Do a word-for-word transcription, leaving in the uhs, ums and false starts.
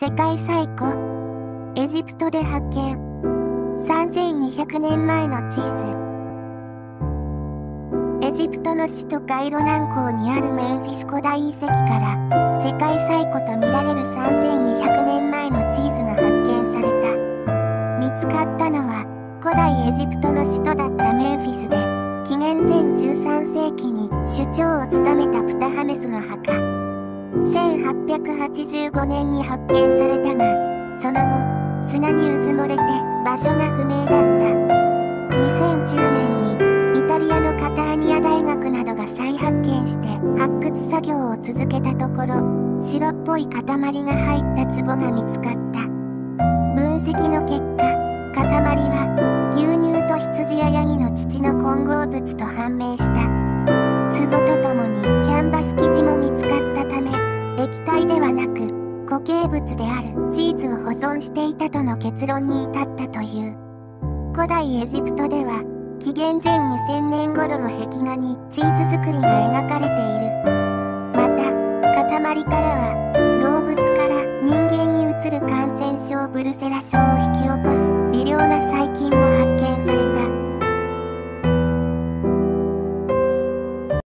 世界最古エジプトで発見。さんぜんにひゃくねんまえのチーズ。エジプトの首都カイロ南郊にあるメンフィス古代遺跡から世界最古とみられるさんぜんにひゃくねんまえのチーズが発見された。見つかったのは古代エジプトの首都だったメンフィスで、紀元前じゅうさんせいきに首長を務めたプタハメスの墓。せんはっぴゃくはちじゅうごねんに発見されたが、その後砂にうずもれて場所が不明だった。にせんじゅうねんにイタリアのカターニア大学などが再発見して発掘作業を続けたところ、白っぽい塊が入った壺が見つかった。分析の結果、塊は牛乳と羊やヤギの乳の混合物と判明した。壺とともにキャンバス生地も見つかったため、液体ではなく固形物であるチーズを保存していたとの結論に至ったという。古代エジプトでは紀元前にせんねん頃の壁画にチーズ作りが描かれている。また塊からは動物から人間にうつる感染症ブルセラ症を引き起こす